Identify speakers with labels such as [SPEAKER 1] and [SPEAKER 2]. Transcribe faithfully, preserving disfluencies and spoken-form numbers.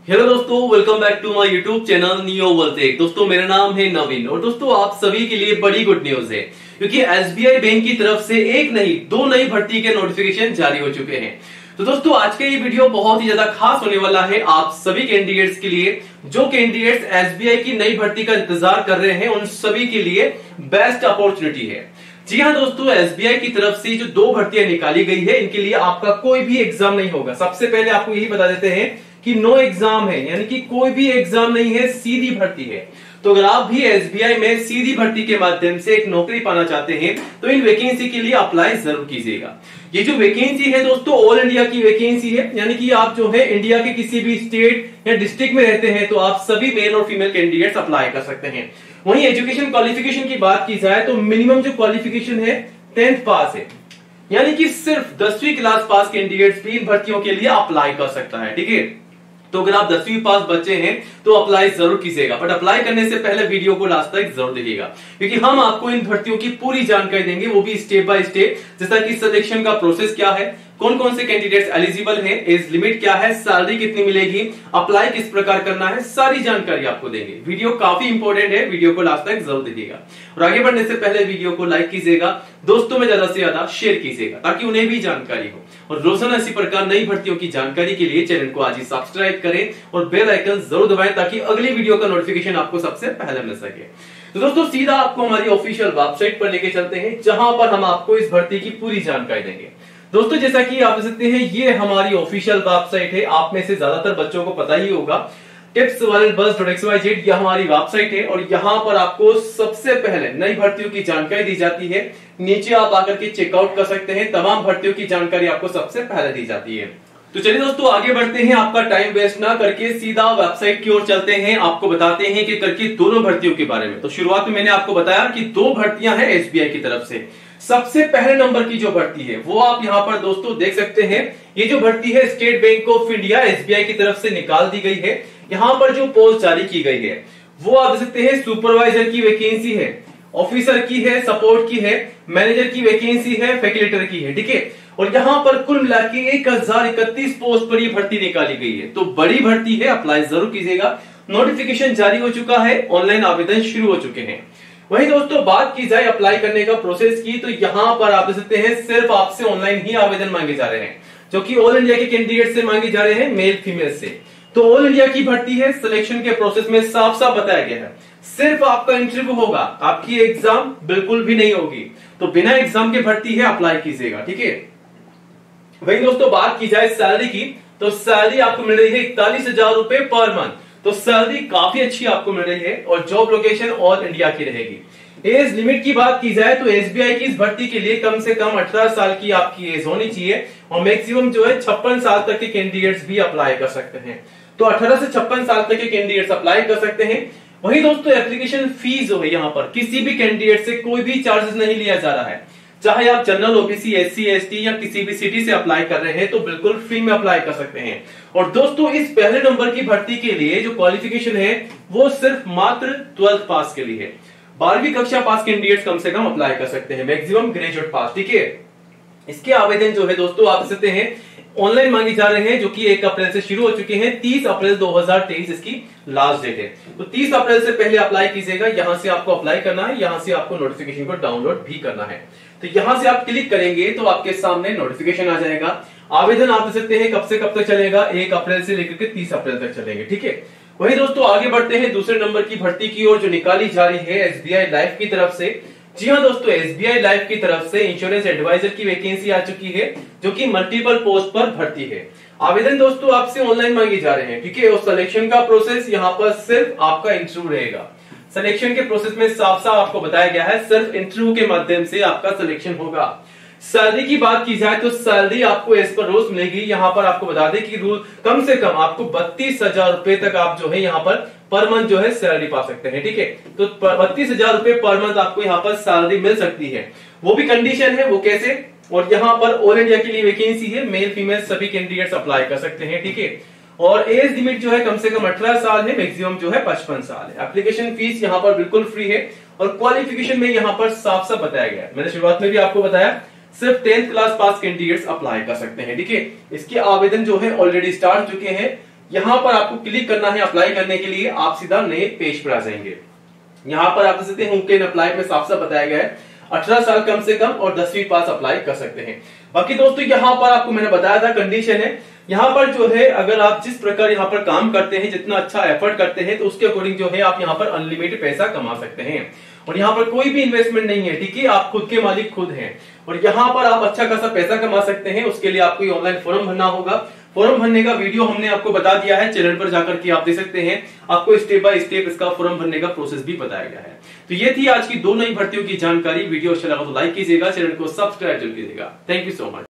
[SPEAKER 1] Hello दोस्तों, welcome back to my YouTube channel neo world. दोस्तों मेरा नाम है नवीन और दोस्तों आप सभी के लिए बड़ी गुड न्यूज है क्योंकि एसबीआई बैंक की तरफ से एक नहीं दो नई भर्ती के नोटिफिकेशन जारी हो चुके हैं। तो दोस्तों आज का ये वीडियो बहुत ही ज्यादा खास होने वाला है आप सभी कैंडिडेट्स के लिए। जो कैंडिडेट्स एसबीआई की नई भर्ती का इंतजार कर रहे हैं उन सभी के लिए बेस्ट अपॉर्चुनिटी है। जी हाँ दोस्तों, एसबीआई की तरफ से जो दो भर्तियां निकाली गई है इनके लिए आपका कोई भी एग्जाम नहीं होगा। सबसे पहले आपको यही बता देते हैं कि नो एग्जाम है, यानी कि कोई भी एग्जाम नहीं है, सीधी भर्ती है। तो अगर आप भी एसबीआई में सीधी भर्ती के माध्यम से एक नौकरी पाना चाहते हैं तो इन वैकेंसी के लिए अप्लाई जरूर कीजिएगा। ये जो वैकेंसी है दोस्तों ऑल इंडिया की वैकेंसी है, यानी कि आप जो है इंडिया के किसी भी स्टेट या डिस्ट्रिक्ट में रहते हैं तो आप सभी मेल और फीमेल कैंडिडेट्स अप्लाई कर सकते हैं। वहीं एजुकेशन क्वालिफिकेशन की बात की जाए तो मिनिमम जो क्वालिफिकेशन है टेंथ पास है, यानी कि सिर्फ दसवीं क्लास पास कैंडिडेट्स भी इन भर्तियों के लिए अप्लाई कर सकता है। ठीक है, तो अगर आप दसवीं पास बच्चे हैं तो अप्लाई जरूर कीजिएगा, बट अप्लाई करने से पहले वीडियो को लास्ट तक जरूर देखिएगा क्योंकि हम आपको इन भर्तियों की पूरी जानकारी देंगे, वो भी स्टेप बाय स्टेप, जैसा कि सिलेक्शन का प्रोसेस क्या है, कौन कौन से कैंडिडेट्स एलिजिबल हैं, एज लिमिट क्या है, सैलरी कितनी मिलेगी, अप्लाई किस प्रकार करना है, सारी जानकारी आपको देंगे। वीडियो काफी इंपॉर्टेंट है, वीडियो को लास्ट तक जरूर देखिएगा। और आगे बढ़ने से पहले वीडियो को लाइक कीजिएगा, दोस्तों में ज्यादा से ज्यादा शेयर कीजिएगा ताकि उन्हें भी जानकारी हो। और रोजाना इसी प्रकार नई भर्तियों की जानकारी के लिए चैनल को आज ही सब्सक्राइब करें और बेल आइकन जरूर दबाएं ताकि अगली वीडियो का नोटिफिकेशन आपको सबसे पहले मिल सके। तो दोस्तों सीधा आपको हमारी ऑफिशियल वेबसाइट पर लेके चलते हैं जहां पर हम आपको इस भर्ती की पूरी जानकारी देंगे। दोस्तों जैसा कि आप देख सकते हैं ये हमारी ऑफिशियल वेबसाइट है, आप में से ज्यादातर बच्चों को पता ही होगा टिप्स वर्ल्ड बस डॉट एक्स वाई जेड यह हमारी वेबसाइट है और यहाँ पर आपको सबसे पहले नई भर्तियों की जानकारी दी जाती है। नीचे आप आकर के चेकआउट कर सकते हैं, तमाम भर्तियों की जानकारी आपको सबसे पहले दी जाती है। तो चलिए दोस्तों आगे बढ़ते हैं, आपका टाइम वेस्ट ना करके सीधा वेबसाइट की ओर चलते हैं, आपको बताते हैं कि करके दोनों भर्तियों के बारे में। तो शुरुआत में मैंने आपको बताया कि दो भर्तियां हैं एसबीआई की तरफ से। सबसे पहले नंबर की जो भर्ती है वो आप यहाँ पर दोस्तों देख सकते हैं, ये जो भर्ती है State Bank of India SBI की तरफ से निकाल दी गई है। यहाँ पर जो पोस्ट जारी की गई है वो आप देख सकते हैं सुपरवाइजर की वैकेंसी है, ऑफिसर की है, सपोर्ट की है, मैनेजर की वैकेंसी है, फैसिलिटेटर की है। ठीक है, और यहाँ पर कुल मिला के एक हजार इकतीस पोस्ट पर ये भर्ती निकाली गई है। तो बड़ी भर्ती है, अप्लाई जरूर कीजिएगा। नोटिफिकेशन जारी हो चुका है, ऑनलाइन आवेदन शुरू हो चुके हैं। वहीं दोस्तों बात की जाए अप्लाई करने का प्रोसेस की तो यहाँ पर आप देख सकते हैं सिर्फ आपसे ऑनलाइन ही आवेदन मांगे जा रहे हैं, जो कि ऑल इंडिया के कैंडिडेट से मांगे जा रहे हैं, मेल फीमेल से। तो ऑल इंडिया की भर्ती है, सिलेक्शन के प्रोसेस में साफ साफ बताया गया है सिर्फ आपका इंटरव्यू होगा, आपकी एग्जाम बिल्कुल भी नहीं होगी। तो बिना एग्जाम के भर्ती है, अप्लाई कीजिएगा। ठीक है, वहीं दोस्तों बात की जाए सैलरी की तो सैलरी आपको मिल रही है इकतालीस हजार रुपए पर मंथ। तो सैलरी काफी अच्छी आपको मिल रही है और जॉब लोकेशन ऑल इंडिया की रहेगी। एज लिमिट की बात की जाए तो एसबीआई की इस भर्ती के लिए कम से कम अठारह साल की आपकी एज होनी चाहिए और मैक्सिमम जो है छप्पन साल तक के कैंडिडेट्स भी अप्लाई कर सकते हैं। तो अठारह से छप्पन साल तक के कैंडिडेट्स अप्लाई कर सकते हैं। वहीं दोस्तों एप्लीकेशन फीस जो है यहाँ पर किसी भी कैंडिडेट से कोई भी चार्जेस नहीं लिया जा रहा है, चाहे आप जनरल ओबीसी एससी एसटी या किसी भी सिटी से अप्लाई कर रहे हैं तो बिल्कुल फ्री में अप्लाई कर सकते हैं। और दोस्तों इस पहले नंबर की भर्ती के लिए जो क्वालिफिकेशन है वो सिर्फ मात्र ट्वेल्थ पास के लिए है। बारहवीं कक्षा पास कैंडिडेट्स कम से कम अप्लाई कर सकते हैं, मैक्सिमम ग्रेजुएट पास। ठीक है, इसके आवेदन जो है दोस्तों आप सकते हैं ऑनलाइन मांगे जा रहे हैं, जो कि एक अप्रैल से शुरू हो चुके हैं। तीस अप्रैल दो हजार तेईस इसकी लास्ट डेट है। तो तीस अप्रैल से पहले अप्लाई कीजिएगा। यहां से आपको अप्लाई करना है, यहां से आपको नोटिफिकेशन को डाउनलोड भी करना है। तो यहां से आप क्लिक करेंगे तो आपके सामने नोटिफिकेशन आ जाएगा। आवेदन आप दे सकते हैं कब से कब तक चलेगा, एक अप्रैल से लेकर के तीस अप्रैल तक चलेंगे। ठीक है, वही दोस्तों आगे बढ़ते हैं दूसरे नंबर की भर्ती की ओर जो निकाली जा रही है एसबीआई लाइफ की तरफ से। जी हाँ दोस्तों, एसबीआई लाइफ की तरफ से इंश्योरेंस एडवाइजर की वैकेंसी आ चुकी है, जो कि मल्टीपल पोस्ट पर भर्ती है। आवेदन दोस्तों आपसे ऑनलाइन मांगे जा रहे हैं। ठीक है, और सिलेक्शन का प्रोसेस यहाँ पर सिर्फ आपका इंटरव्यू रहेगा। सिलेक्शन के प्रोसेस में साफ साफ आपको बताया गया है सिर्फ इंटरव्यू के माध्यम से आपका सिलेक्शन होगा। सैलरी की बात की जाए तो सैलरी आपको एज पर रोज मिलेगी। यहाँ पर आपको बता दें कि रूल कम से कम आपको बत्तीस हजार रुपए तक आप जो है यहाँ पर पर मंथ जो है सैलरी पा सकते हैं। ठीक है, तो बत्तीस हजार रुपए पर मंथ आपको यहाँ पर सैलरी मिल सकती है। वो भी कंडीशन है, वो कैसे, और यहाँ पर ऑल इंडिया के लिए वैकेंसी है, मेल फीमेल सभी कैंडिडेट्स अप्लाई कर सकते हैं। ठीक है, और एज लिमिट जो है कम से कम अठारह साल है, मैक्सिमम जो है पचपन साल है। एप्लीकेशन फीस यहाँ पर बिल्कुल फ्री है और क्वालिफिकेशन में यहाँ पर साफ साफ बताया गया है। मैंने शुरुआत में भी आपको बताया सिर्फ tenth class pass candidates apply कर सकते हैं। ठीक है, इसके आवेदन जो है ऑलरेडी स्टार्ट चुके हैं। यहां पर आपको क्लिक करना है अप्लाई करने के लिए, आप सीधा नए पेज पर आ जाएंगे। यहां पर आप देख सकते हैं हु कैन अप्लाई में साफ साफ बताया गया है अठारह साल कम से कम और दसवीं पास अप्लाई कर सकते हैं। बाकी दोस्तों यहाँ पर आपको मैंने बताया था कंडीशन है, यहाँ पर जो है अगर आप जिस प्रकार यहाँ पर काम करते हैं, जितना अच्छा एफर्ट करते हैं, तो उसके अकॉर्डिंग जो है आप यहाँ पर अनलिमिटेड पैसा कमा सकते हैं। और यहाँ पर कोई भी इन्वेस्टमेंट नहीं है, ठीक है, आप खुद के मालिक खुद हैं और यहाँ पर आप अच्छा खासा पैसा कमा सकते हैं। उसके लिए आपको ऑनलाइन फॉर्म भरना होगा। फॉर्म भरने का वीडियो हमने आपको बता दिया है, चैनल पर जाकर के आप देख सकते हैं, आपको स्टेप बाय स्टेप इसका फॉर्म भरने का प्रोसेस भी बताया गया है। तो ये थी आज की दो नई भर्तियों की जानकारी। वीडियो अच्छा लगा तो लाइक कीजिएगा, चैनल को सब्सक्राइब जरूर कीजिएगा। Thank you so much.